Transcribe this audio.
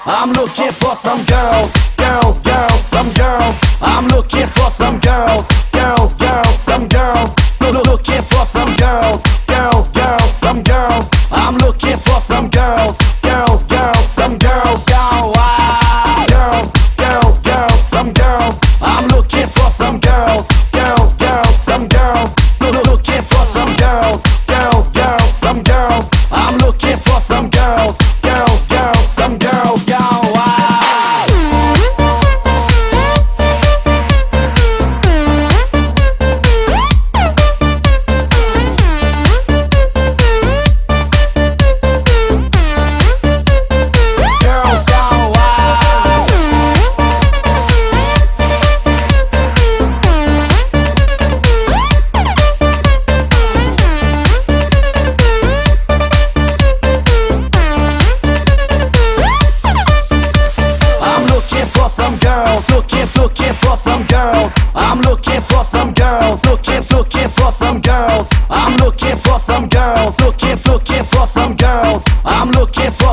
I'm looking for some girls, girls, girls, some girls. I'm looking for some girls, girls, girls, some girls. Looking for some girls, girls, girls, some girls. I'm looking for some girls, girls, girls, some girls. Go wild. Girls, girls, girls, some girls. I'm looking for some girls, girls, girls, some girls. Looking for some girls, girls, girls, some girls. I'm looking for some girls, girls, girls, some girls. Go wild. Girls go wild. I'm looking for some girls, looking for some girls. I'm looking for some girls, looking for some girls. I'm looking for some girls, looking for some girls. I'm looking for